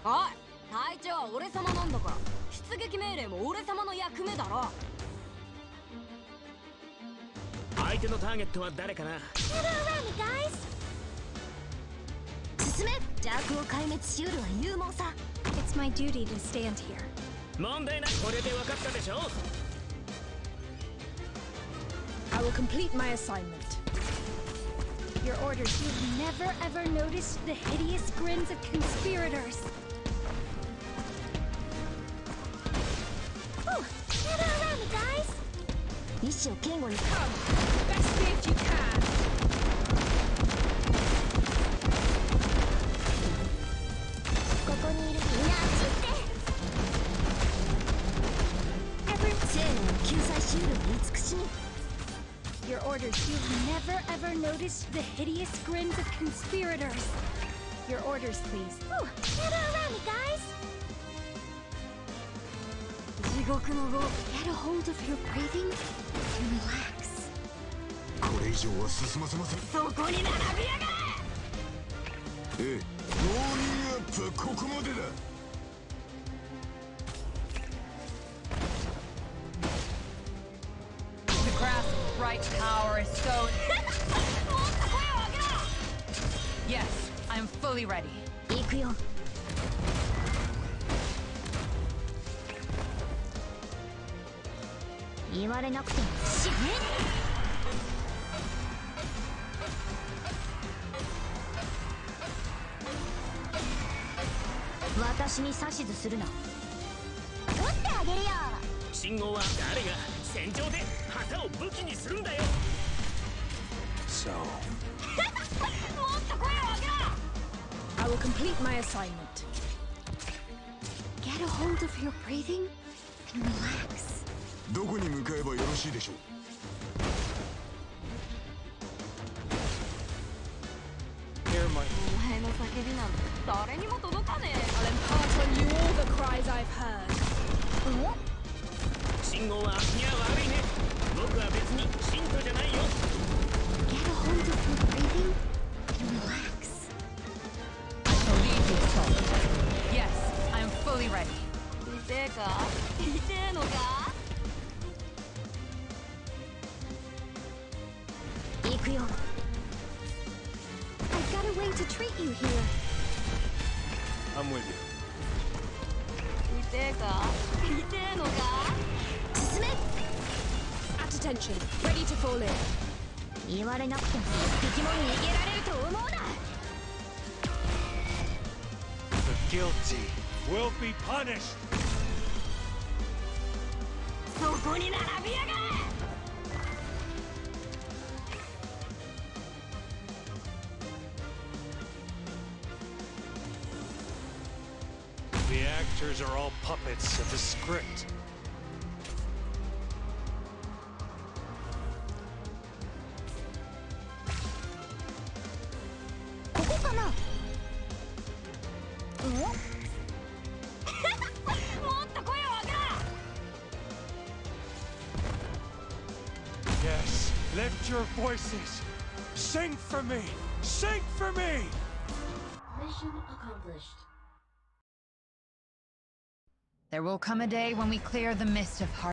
おい、隊長は俺様なんだから出撃命令も俺様の役目だろ。 相手のターゲットは誰かな。 進め、邪悪を壊滅しうるは勇猛さ。 It's my duty to stand here. 問題ない。これで分かったでしょ。 I will complete my assignment. Your orders. You've never ever noticed the hideous grins of conspirators. Oh, gather around me, guys. 意志を堅固に。 Come, best me if you can. ここにいるみんなあっち行って。生命の救済しうるは慈しみ。 Your orders. You've never ever noticed the hideous grins of conspirators. Your orders, please. Oh, gather around me, guys. 地獄の語。 Get a hold of your breathing and relax. これ以上は進ませません。 そこに並びやがれ。 ええ、ウォーミングアップはここまでだ。 Right power is so. Yes, I'm fully ready. 行くよ。言われなくても死ね。私に指図するな。撃ってあげるよ。 信号は誰が戦場で旗を武器にするんだよ。 So もっと声を上げろ。 I will complete my assignment. Get a hold of your breathing and relax. どこに向かえばよろしいでしょう。 お前の叫びなんて誰にも届かねえ。 I'll impart on you all the cries I've heard. 信号は悪いね。僕は別に信徒じゃないよ。 Get a hold of your breathing and relax. I believe you, soul. Yes, I'm fully ready. 痛えか？痛えのか？行くよ。 I've got a way to treat you here. I'm with you. 痛えか？痛えのか？進め。 At attention, ready to fall in. 言われなくても一匹も逃げられると思うな。 The guilty will be punished. そこに並びやがれ。 The actors are all puppets of the script. ここかな。もっと声を上げろ。 Yes, lift your voices. Sing for me. Sing for me. Mission accomplished. There will come a day when we clear the mist of heart.